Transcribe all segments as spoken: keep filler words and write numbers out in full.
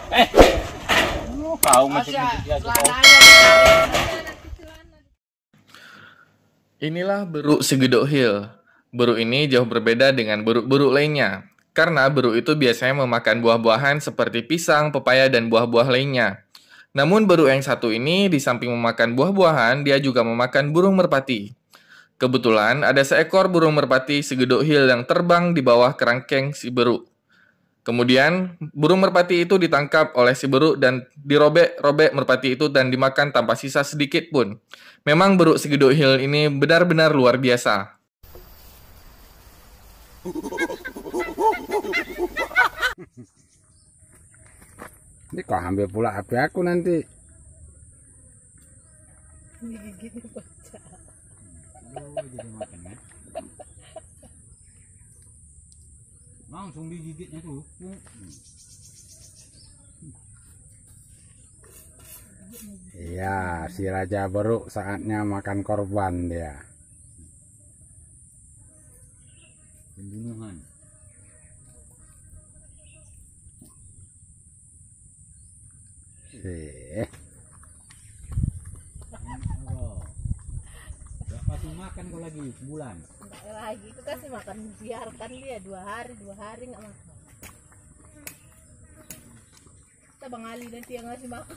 Eh, lu kau masih dia Inilah beruk segedok hill. Beruk ini jauh berbeda dengan beruk-beruk lainnya. Karena beruk itu biasanya memakan buah-buahan seperti pisang, pepaya, dan buah-buah lainnya. Namun beruk yang satu ini di samping memakan buah-buahan, dia juga memakan burung merpati. Kebetulan ada seekor burung merpati segedok hill yang terbang di bawah kerangkeng si beruk. Kemudian, burung merpati itu ditangkap oleh si beruk dan dirobek-robek merpati itu dan dimakan tanpa sisa sedikit pun. Memang beruk segedok hill ini benar-benar luar biasa. Ini kok ambil pula H P aku nanti. Digigit baca. langsung digigitnya tuh. Iya, si raja beruk saatnya makan korban dia. Pembunuhan. Eh, Gak kasih makan kau lagi sebulan. Enggak lagi, itu kasih makan, biarkan dia dua hari dua hari nggak makan. Kita Bang Ali nanti yang ngasih makan.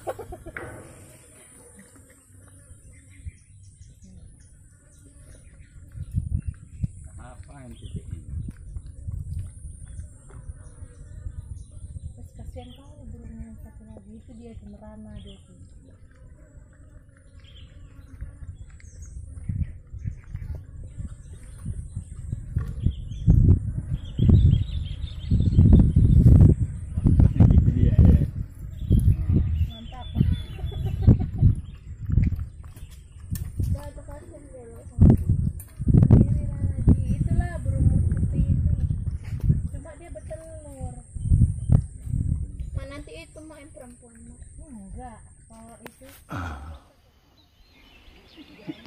Apa yang titik ini? Terus kasihan kali burung yang satu lagi itu, dia itu merana dia tuh. Mantap. Ya, itu kasihan dia loh sama sendiri lagi. Itulah burung merpati itu. Cuma dia bertelur. Nah, nanti itu mah yang perempuan mah. Enggak, kalau itu